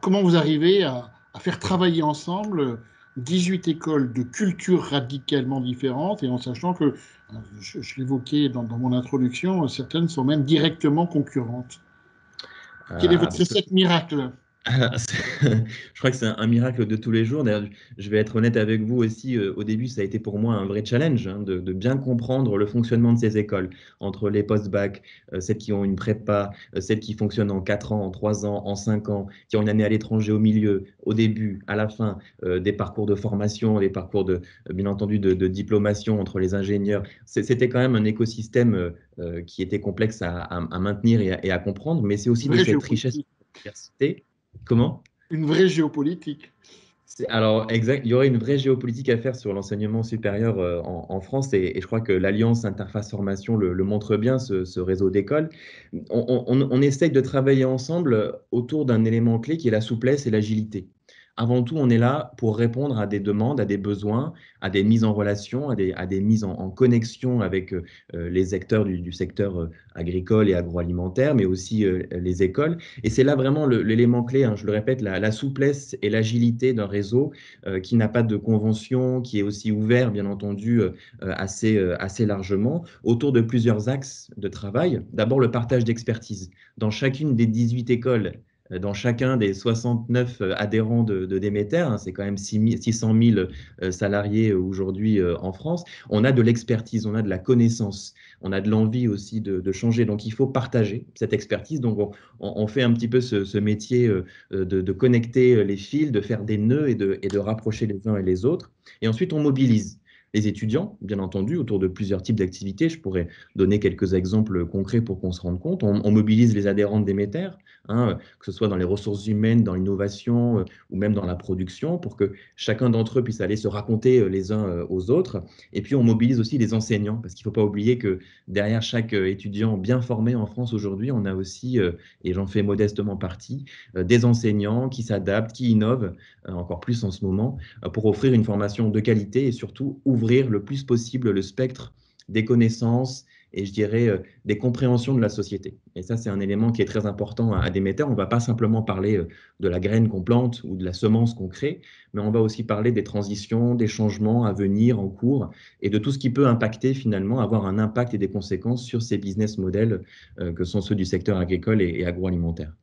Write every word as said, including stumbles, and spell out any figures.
comment vous arrivez à, à faire travailler ensemble dix-huit écoles de cultures radicalement différentes et en sachant que, je, je l'évoquais dans, dans mon introduction, certaines sont même directement concurrentes. Quelle est Euh, votre recette miracle? Ah, c'est- Je crois que c'est un, un miracle de tous les jours. D'ailleurs, je vais être honnête avec vous aussi. euh, Au début, ça a été pour moi un vrai challenge hein, de, de bien comprendre le fonctionnement de ces écoles, entre les post-bac, euh, celles qui ont une prépa, euh, celles qui fonctionnent en quatre ans, en trois ans, en cinq ans, qui ont une année à l'étranger au milieu, au début, à la fin, euh, des parcours de formation, des parcours de, euh, bien entendu, de, de diplomation entre les ingénieurs. C'est- C'était quand même un écosystème euh, euh, qui était complexe à, à- à maintenir et à, et à comprendre, mais c'est Une aussi de vraie cette richesse de géopolitique. diversité. Comment? Une vraie géopolitique. C'est- Alors, exact, il y aurait une vraie géopolitique à faire sur l'enseignement supérieur euh, en, en France et, et je crois que l'Alliance Interface Formation le, le montre bien, ce, ce réseau d'écoles. On, on, on essaye de travailler ensemble autour d'un élément clé qui est la souplesse et l'agilité. Avant tout, on est là pour répondre à des demandes, à des besoins, à des mises en relation, à des, à des mises en, en connexion avec euh, les acteurs du, du secteur euh, agricole et agroalimentaire, mais aussi euh, les écoles. Et c'est là vraiment le- l'élément clé, hein, je le répète, la, la souplesse et l'agilité d'un réseau euh, qui n'a pas de convention, qui est aussi ouvert, bien entendu, euh, assez, euh, assez largement, autour de plusieurs axes de travail. D'abord, le partage d'expertise. Dans chacune des dix-huit écoles, euh, dans chacun des soixante-neuf euh, adhérents de, de Déméter, hein, c'est quand même six cent mille euh, salariés euh, aujourd'hui euh, en France, on a de l'expertise, on a de la connaissance, on a de l'envie aussi de, de changer. Donc, il faut partager cette expertise. Donc, on, on, on fait un petit peu ce, ce métier euh, de, de, connecter les fils, de faire des nœuds et de, et de rapprocher les uns et les autres. Et ensuite, on mobilise les étudiants, bien entendu, autour de plusieurs types d'activités. Je pourrais donner quelques exemples concrets pour qu'on se rende compte. On, on mobilise les adhérents de Déméter, hein, que ce soit dans les ressources humaines, dans l'innovation euh, ou même dans la production, pour que chacun d'entre eux puisse aller se raconter euh, les uns euh, aux autres. Et puis, on mobilise aussi les enseignants, parce qu'il ne faut pas oublier que derrière chaque euh, étudiant bien formé en France aujourd'hui, on a aussi, euh, et j'en fais modestement partie, euh, des enseignants qui s'adaptent, qui innovent, euh, encore plus en ce moment, euh, pour offrir une formation de qualité et surtout ouvrir le plus possible le spectre des connaissances et je dirais euh, des compréhensions de la société. Et ça, c'est un élément qui est très important à, à Déméter. On ne va pas simplement parler euh, de la graine qu'on plante ou de la semence qu'on crée, mais on va aussi parler des transitions, des changements à venir en cours et de tout ce qui peut impacter finalement, avoir un impact et des conséquences sur ces business models euh, que sont ceux du secteur agricole et, et agroalimentaire.